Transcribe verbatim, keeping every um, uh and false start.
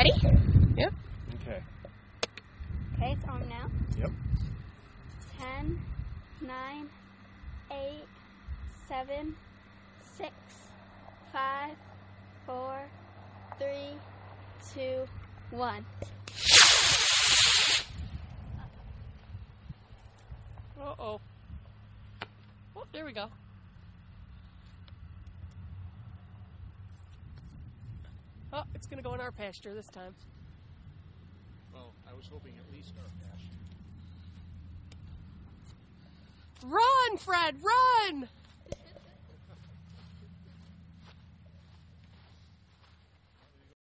Ready? Yep. Okay. Okay, it's on now. Yep. Ten, nine, eight, seven, six, five, four, three, two, one. Uh-oh. Oh, there we go. Oh, it's going to go in our pasture this time. Well, I was hoping at least our pasture. Run, Fred, run!